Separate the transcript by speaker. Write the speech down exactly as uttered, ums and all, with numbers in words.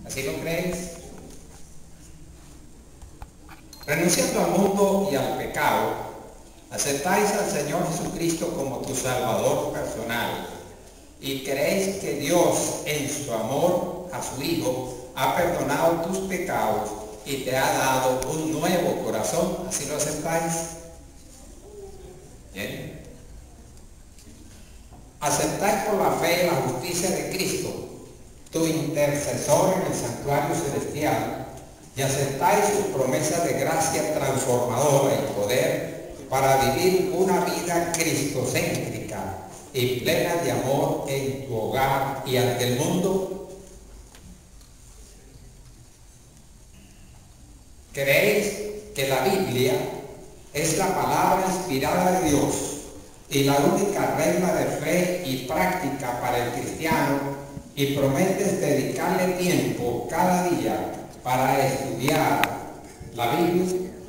Speaker 1: ¿Así lo crees? Renunciando al mundo y al pecado, aceptáis al Señor Jesucristo como tu Salvador personal y creéis que Dios, en su amor a su Hijo, ha perdonado tus pecados y te ha dado un nuevo corazón. ¿Así lo aceptáis? Bien. Aceptáis por la fe la justicia de Cristo, tu intercesor en el santuario celestial, y aceptáis sus promesas de gracia transformadora y poder para vivir una vida cristocéntrica y plena de amor en tu hogar y ante el mundo. ¿Creéis que la Biblia es la palabra inspirada de Dios y la única regla de fe y práctica para el cristiano, y prometes dedicarle tiempo cada día para estudiar la Biblia?